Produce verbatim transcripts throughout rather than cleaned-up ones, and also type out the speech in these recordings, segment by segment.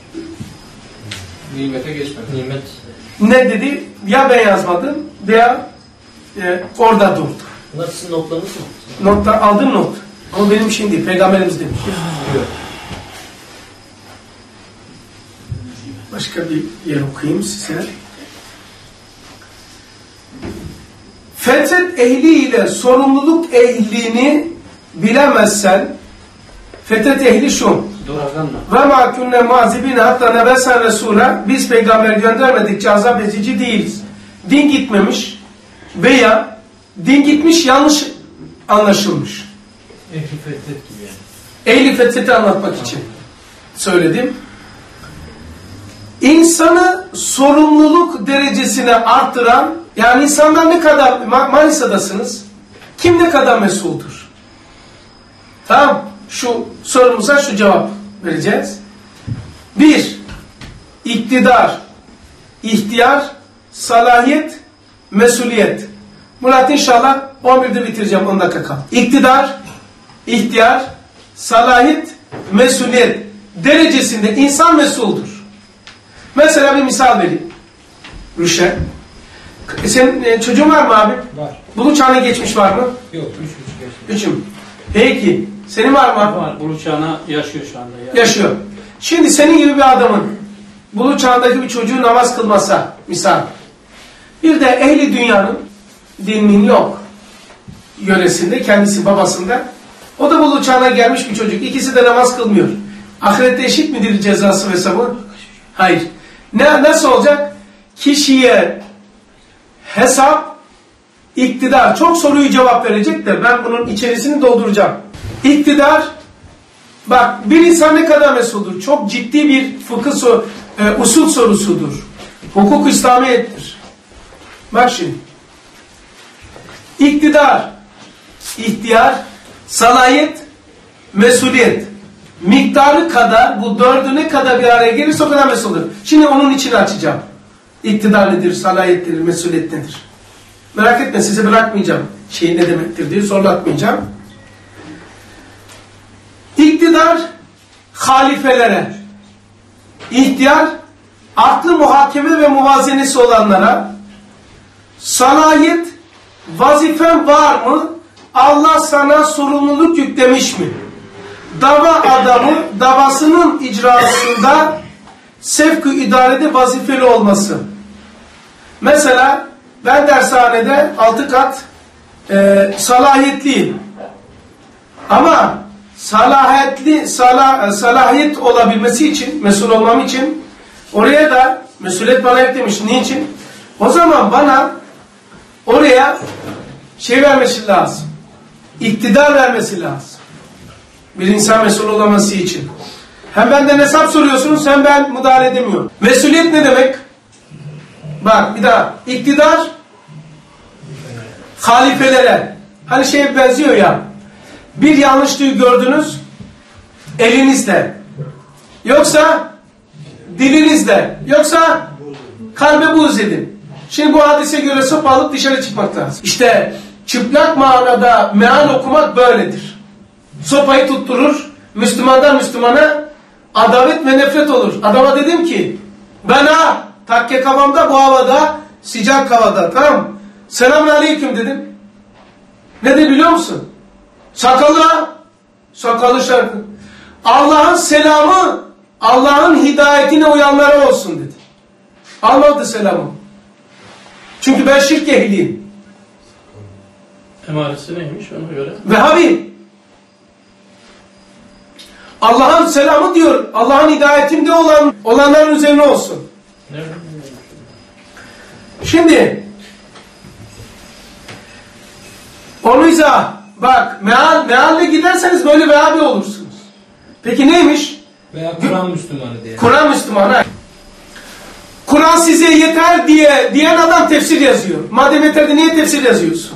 Nimete geçmedi. Nimet. Ne dedi? Ya ben yazmadım veya e, orada durdu. Bunlar sizin notlarınız mı? Notlar aldım not. Ama benim işim değil. Peygamberimiz demiş. Yok. Başka bir yer okuyayım size. Fetret ehliyle sorumluluk ehlini bilemezsen, fetret ehli şu. Ve ma kunne mazibine hatta nebesen resula, biz peygamber göndermedikçe azap edici değiliz. Din gitmemiş veya din gitmiş yanlış anlaşılmış. Ehli fetret gibi yani. Ehli fetreti anlatmak için söyledim. İnsanı sorumluluk derecesine arttıran, yani insanlar ne kadar, Manisa'dasınız, kim ne kadar mesuldur? Tamam, şu sorumuza şu cevap vereceğiz. Bir, iktidar, ihtiyar, salahiyet, mesuliyet. Murat inşallah on birde bitireceğim, on dakika kal. İktidar, ihtiyar, salahiyet, mesuliyet derecesinde insan mesuldur. Mesela bir misal vereyim. Rüşen. Senin e, çocuğun var mı abi? Var. Buluç çağına geçmiş var mı? Yok, üç buçuk yaşında. Üçüm. Peki. Senin var mı? Var. Buluç çağına yaşıyor şu anda. Ya. Yaşıyor. Şimdi senin gibi bir adamın buluç çağındaki bir çocuğu namaz kılmasa, misal. Bir de ehli dünyanın dinin yok yöresinde, kendisi babasında. O da buluç çağına gelmiş bir çocuk. İkisi de namaz kılmıyor. Ahirette eşit midir cezası ve hesabı? Hayır. Ne, nasıl olacak? Kişiye hesap, iktidar. Çok soruyu cevap verecek de ben bunun içerisini dolduracağım. İktidar, bak bir insan ne kadar mesuldur? Çok ciddi bir fıkıh sor, e, usul sorusudur. Hukuk İslamiyettir. Bak şimdi. İktidar, ihtiyar, salahiyet, mesuliyet. Miktarı kadar, bu dördü ne kadar bir araya gelirse o kadar mesuldur. Şimdi onun içini açacağım. İktidar nedir, salahiyet nedir, mesuliyet nedir? Merak etme, size bırakmayacağım. Şey ne demektir diye zorlatmayacağım. İktidar, halifelere. İhtiyar, aklı muhakeme ve muvazenesi olanlara. Salahiyet, vazifen var mı? Allah sana sorumluluk yüklemiş mi? Dava adamı davasının icrasında sevk-ı idarede vazifeli olması. Mesela ben dershanede altı kat e, salahiyetliyim. Ama salahiyetli salah, salahiyet olabilmesi için, mesul olmam için oraya da mesuliyet bana eklemiş. Niçin? O zaman bana oraya şey vermesi lazım. İktidar vermesi lazım. Bir insan mesul olaması için. Hem benden hesap soruyorsunuz hem ben müdahale edemiyorum. Mesuliyet ne demek? Bak bir daha. İktidar halifelere. Hani şeye benziyor ya. Bir yanlışlığı gördünüz elinizle. Yoksa dilinizle. Yoksa kalbe buğz edin. Şimdi bu hadise göre sopa alıp dışarı çıkmak lazım. İşte çıplak manada meal okumak böyledir. Sopayı tutturur, Müslümandan Müslümana adavet ve nefret olur. Adama dedim ki, ben ha, takke kafamda bu havada, sıcak havada, tamam. Selamun aleyküm dedim. Ne dedi biliyor musun? Sakalı ha, sakalı şarkı. Allah'ın selamı, Allah'ın hidayetine uyanlara olsun dedi. Almadı selamı. Çünkü ben şirk ehliyim. Emaresi neymiş ona göre? Vehhabi. Allah'ın selamı diyor. Allah'ın hidayetinde olan olanların üzerine olsun. Evet. Şimdi onu izah. Bak meal, mealle giderseniz böyle Vehhabi olursunuz. Peki neymiş? Veya Kur'an Müslümanı diye. Kur'an Müslümanı. Kur'an size yeter diye diyen adam tefsir yazıyor. Madem yeterdi niye tefsir yazıyorsun?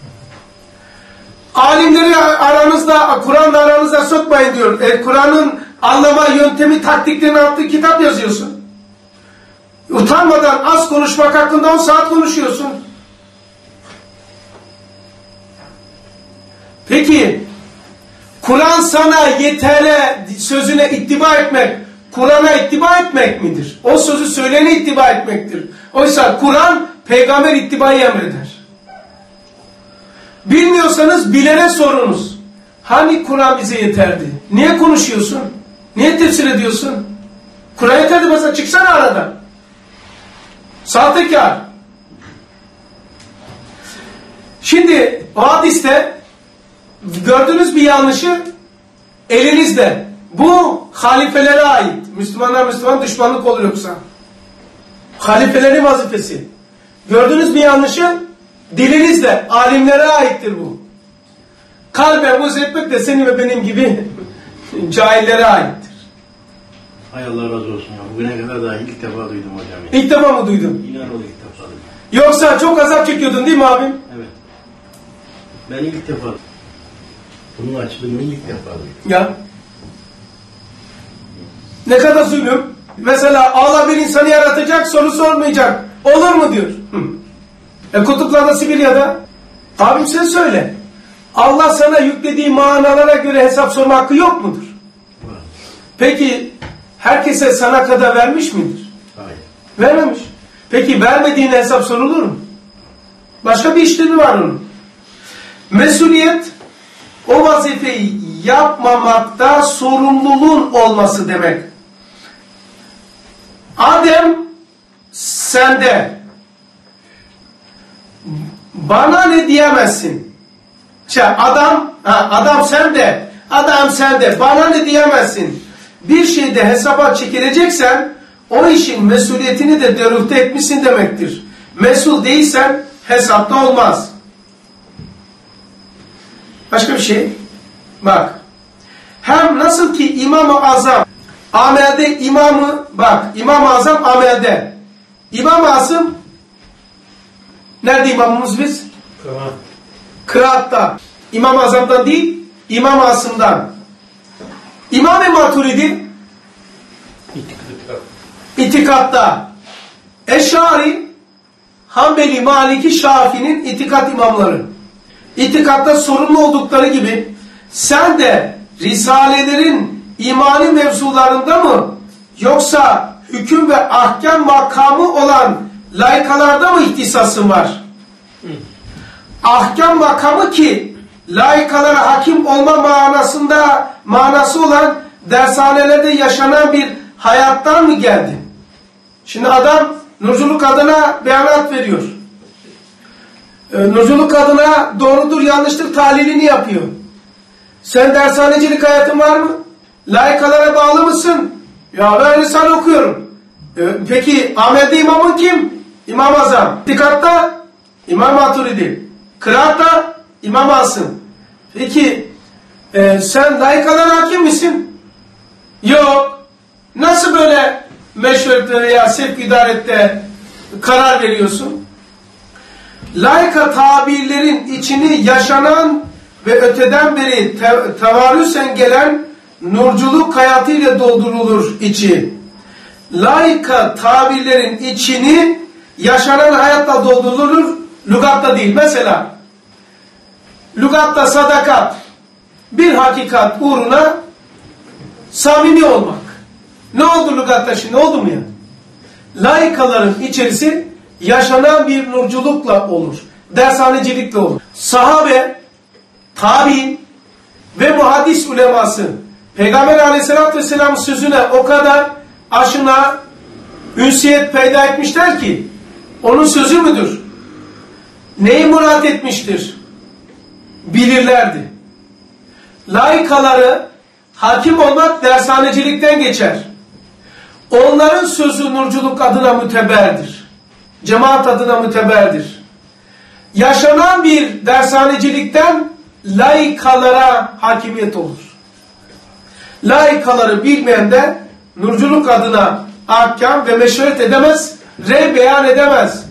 Alimleri aranızda, Kur'an'da aranızda sokmayın diyor. E, Kur'an'ın anlama yöntemi, taktiklerini attığı kitap yazıyorsun. Utanmadan az konuşmak hakkında on saat konuşuyorsun. Peki, Kur'an sana yetere sözüne ittiba etmek, Kur'an'a ittiba etmek midir? O sözü söyleyene ittiba etmektir. Oysa Kur'an peygamber ittibayı emreder. Bilmiyorsanız bilene sorunuz. Hani Kur'an bize yeterdi? Niye konuşuyorsun? Niye tefsir ediyorsun? Kur'an yeterdi, mesela çıksana aradan. Sahtekar. Şimdi o hadiste gördüğünüz bir yanlışı elinizde. Bu halifelere ait. Müslümanlar Müslüman düşmanlık olur yoksa. Halifelerin vazifesi. Gördüğünüz bir yanlışı dilinizde. Alimlere aittir bu. Kalben vuz etmek de senin ve benim gibi cahillere aittir. Hay Allah razı olsun ya. Bugüne kadar daha ilk defa duydum hocam. İlk defa mı duydun? İnan o ilk defa duydum. Yoksa çok azap çekiyordun değil mi abim? Evet. Ben ilk defa bunun açılımını ilk defa duydum. Ya. Ne kadar zulüm. Mesela Allah bir insanı yaratacak, soru sormayacak. Olur mu diyor. Hı. E kutuplarda, Sibirya'da. Abim sen söyle. Allah sana yüklediği manalara göre hesap sorma hakkı yok mudur? Var. Peki herkese sana kadar vermiş midir? Hayır. Vermemiş. Peki vermediğine hesap sorulur mu? Başka bir işlevi var onun. Mesuliyet o vazifeyi yapmamakta sorumluluğun olması demek. Adem sende. Bana ne diyemezsin? Şey, adam, ha, adam sende. Adam sende. Bana ne diyemezsin? Bir şeyde hesaba çekileceksen o işin mesuliyetini de derüfte etmişsin demektir. Mesul değilsen hesapta olmaz. Başka bir şey. Bak. Hem nasıl ki İmam-ı Azam amelde imamı, bak İmam-ı Azam amelde. İmam-ı Azam nerede imamımız biz? Kıraat. Kıraatta. İmam-ı Azam'dan değil, İmam-ı Asım'dan. İmam-ı Maturidi itikatta. Eşari, Hanbeli, Maliki, Şafii'nin itikat imamları. İtikatta sorumlu oldukları gibi sen de Risalelerin imani mevzularında mı yoksa hüküm ve ahkam makamı olan laikalarda mı ihtisasın var? Hı. Ahkam makamı ki laikalara hakim olma manasında manası olan dershanelerde yaşanan bir hayattan mı geldi? Şimdi adam nurculuk adına beyanat veriyor. Ee, nurculuk adına doğrudur yanlıştır tahlilini yapıyor. Sen dershanecilik hayatın var mı? Laikalara bağlı mısın? Ya ben Risale okuyorum. Ee, peki amelde imamın kim? İmam-ı Azam. Dikkatta İmam Maturidi. Kıraatta İmam Asım. Peki e, sen laikalara hakim misin? Yok. Nasıl böyle meşverette veya sevk idarette karar veriyorsun? Laika tabirlerin içini yaşanan ve öteden beri te tevarüsen gelen nurculuk hayatıyla doldurulur içi. Laika tabirlerin içini yaşanan hayatla doldurulur, lügatta değil. Mesela lügatta sadakat, bir hakikat uğruna samimi olmak. Ne oldu lügatta şimdi? Oldu mu ya? Laikaların içerisi yaşanan bir nurculukla olur. Dershanecilikle olur. Sahabe, tabi'in ve muhaddis uleması Peygamber Aleyhisselatü Vesselam'ın sözüne o kadar aşina, ünsiyet peyda etmişler ki onun sözü müdür? Neyi murat etmiştir? Bilirlerdi. Laikaları hakim olmak dershanecilikten geçer. Onların sözü nurculuk adına müteberdir. Cemaat adına müteberdir. Yaşanan bir dershanecilikten laikalara hakimiyet olur. Laikaları bilmeyen de nurculuk adına ahkam ve meşveret edemez, rey beyan edemez.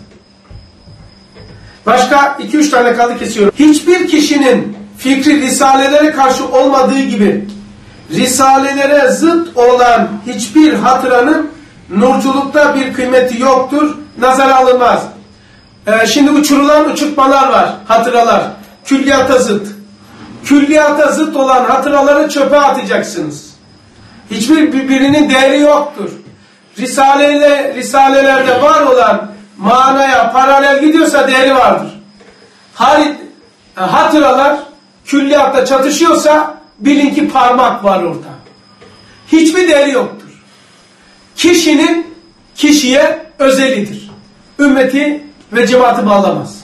Başka iki üç tane kaldı kesiyorum. Hiçbir kişinin fikri risalelere karşı olmadığı gibi risalelere zıt olan hiçbir hatıranın nurculukta bir kıymeti yoktur, nazara alınmaz. Ee, şimdi uçurulan uçurtmalar var, hatıralar. Külliyata zıt. Külliyata zıt olan hatıraları çöpe atacaksınız. Hiçbir birbirinin değeri yoktur. Risaleyle, risalelerde var olan manaya paralel gidiyorsa değeri vardır. Hatıralar külliyatta çatışıyorsa bilin ki parmak var orada. Hiçbir değeri yoktur. Kişinin kişiye özelidir. Ümmeti ve cemaati bağlamaz.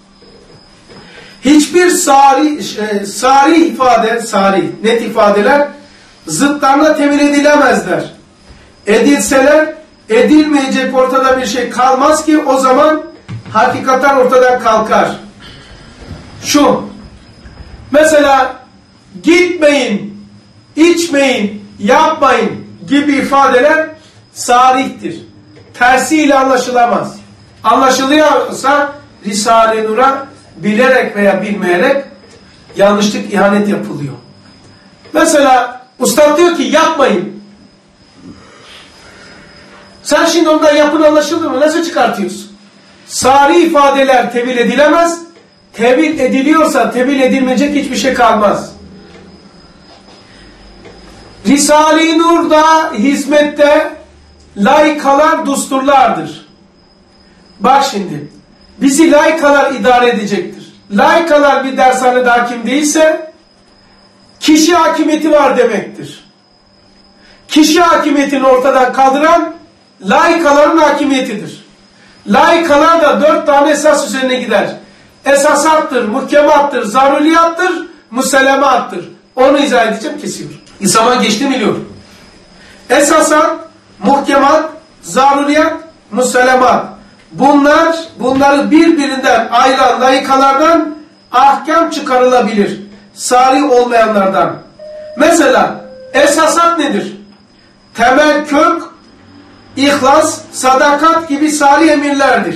Hiçbir sari, şey, sari ifade, sari, net ifadeler zıtlarına tevil edilemezler. Edilseler, edilmeyecek ortada bir şey kalmaz ki o zaman hakikaten ortadan kalkar. Şu, mesela gitmeyin, içmeyin, yapmayın gibi ifadeler sarihtir. Tersiyle anlaşılamaz. Anlaşılıyorsa Risale-i Nur'a bilerek veya bilmeyerek yanlışlık, ihanet yapılıyor. Mesela ustad diyor ki yapmayın. Sen şimdi ondan yapın anlaşılır mı? Nasıl çıkartıyorsun? Sari ifadeler tevil edilemez. Tevil ediliyorsa tevil edilmeyecek hiçbir şey kalmaz. Risale-i Nur'da hizmette laikalar dusturlardır. Bak şimdi, bizi laikalar idare edecektir. Laikalar bir dershanede hakim değilse, kişi hakimiyeti var demektir. Kişi hakimiyetini ortadan kaldıran, laikaların hakimiyetidir. Laikalar da dört tane esas üzerine gider. Esasattır, muhkemattır, zaruriyattır, musellemattır. Onu izah edeceğim, kesiyor. Zaman geçti biliyor. Esasat, muhkemat, zaruriyat, musellemat. Bunlar, bunları birbirinden ayıran layıkalardan ahkam çıkarılabilir. Sari olmayanlardan. Mesela esasat nedir? Temel, kök, ihlas, sadakat gibi sari emirlerdir.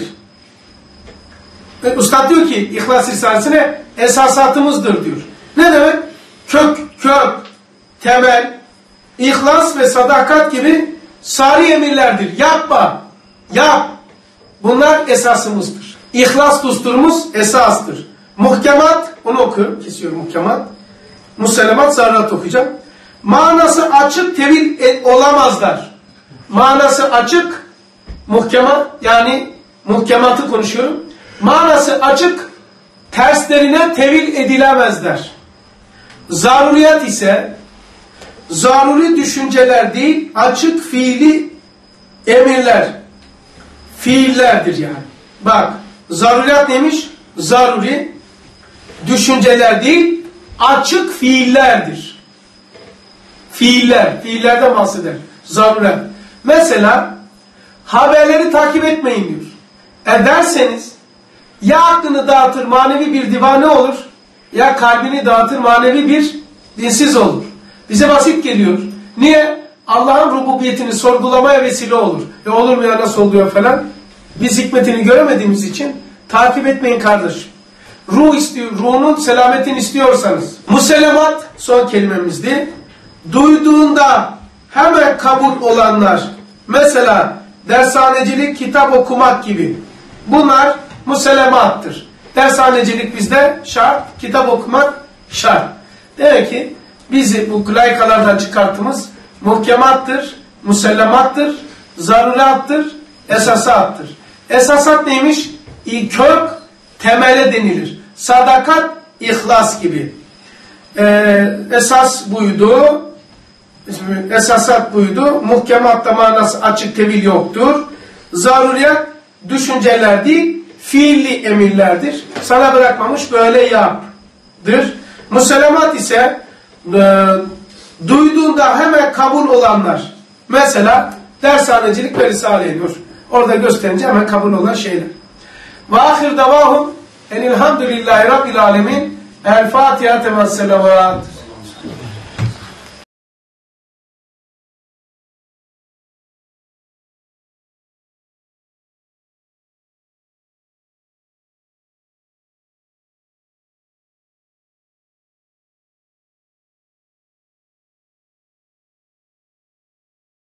Üstad diyor ki İhlas Risalesi'ne esasatımızdır diyor. Ne demek? Kök, kök, temel, ihlas ve sadakat gibi sari emirlerdir. Yapma, yap. Bunlar esasımızdır. İhlas dusturumuz esastır. Muhkemat, onu oku, kesiyorum muhkemat. Musellemat, zarrat okuyacağım. Manası açık tevil et, olamazlar. Manası açık, muhkemat, yani muhkematı konuşuyorum. Manası açık, terslerine tevil edilemezler. Zaruriyat ise, zaruri düşünceler değil, açık fiili emirler, fiillerdir yani. Bak, zaruriyat neymiş? Zaruri, düşünceler değil, açık fiillerdir. Fiiller, fiillerden bahseder. Zaruriyat. Mesela, haberleri takip etmeyin diyor. Ederseniz, ya aklını dağıtır, manevi bir divane olur, ya kalbini dağıtır, manevi bir dinsiz olur. Bize basit geliyor. Niye? Allah'ın rububiyetini sorgulamaya vesile olur. E olur mu ya, nasıl oluyor falan. Biz hikmetini göremediğimiz için takip etmeyin kardeşim. Ruh istiyor, ruhunun selametini istiyorsanız. Musellemat son kelimemizdi. Duyduğunda hemen kabul olanlar. Mesela dershanecilik, kitap okumak gibi. Bunlar musellemattır. Dershanecilik bizde şart, kitap okumak şart. Demek ki bizi bu layıkalardan çıkarttığımız muhkemattır, musellemattır, zarurattır, esasattır. Esasat neymiş? Kök, temele denilir. Sadakat, ihlas gibi. Ee, esas buydu. Esasat buydu. Muhkematta manası açık, tevil yoktur. Zaruriyat, düşünceler değil, fiilli emirlerdir. Sana bırakmamış, böyle yapdır. Musellemat ise e, duyduğunda hemen kabul olanlar. Mesela dershanecilik ve Risale-i Nur. Orada gösterince hemen kabul olan şeyler. Ve ahir davahum enilhamdülillahi rabbil alemin. El Fatiha temas selavat.